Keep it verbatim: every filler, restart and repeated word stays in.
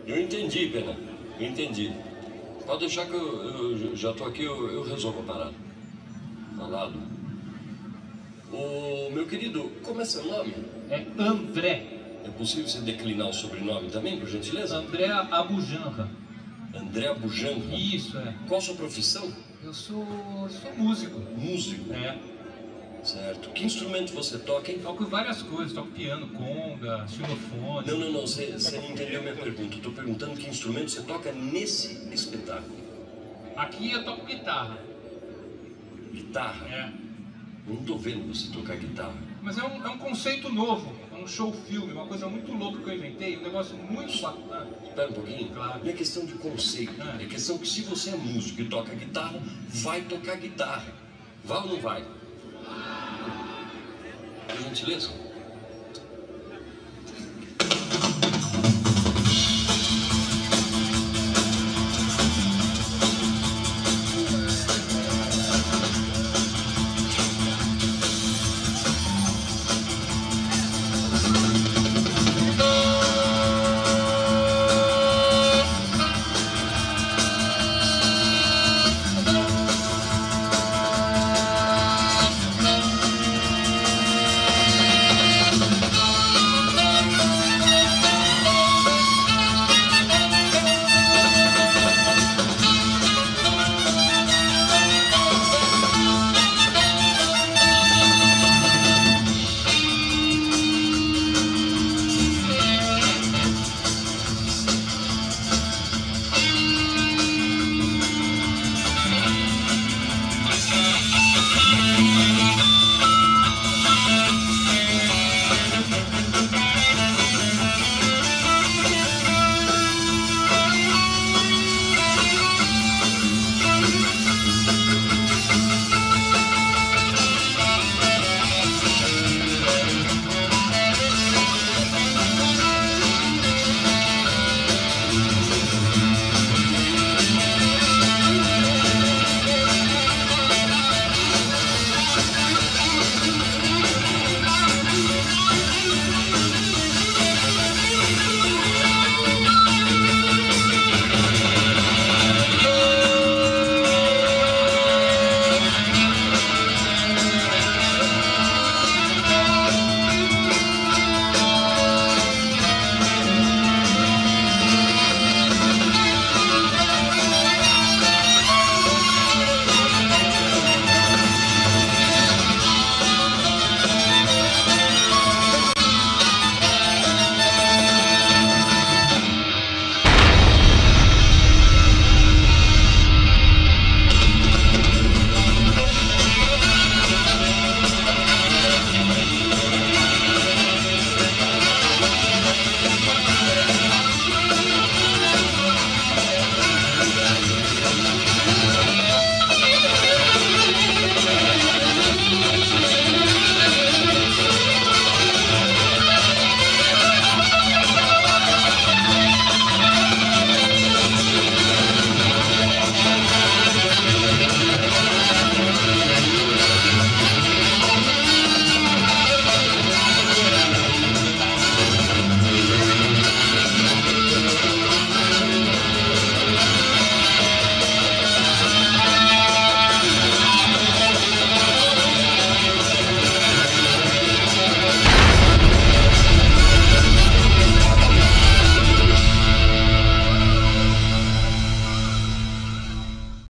Eu entendi, Pena. Eu entendi. Pode deixar que eu, eu já tô aqui, eu, eu resolvo a parada. Falado. Ô, meu querido, como é seu nome? É André. É possível você declinar o sobrenome também, por gentileza? André Abujanra. André Abujanra? Isso, é. Qual a sua profissão? Eu sou, sou músico. Músico? É. Certo. Que instrumento você toca, hein? Toco várias coisas. Toco piano, conga, xilofone. Não, não, não. Você, você não entendeu minha pergunta. Eu tô perguntando que instrumento você toca nesse espetáculo. Aqui eu toco guitarra. Guitarra? É. Não tô vendo você tocar guitarra. Mas é um, é um conceito novo. É um show-filme, uma coisa muito louca que eu inventei. Um negócio muito bacana. Espera um pouquinho. Claro. Não é questão de conceito. É. É questão que se você é músico e toca guitarra, vai tocar guitarra. Vai ou não vai? Por gentileza?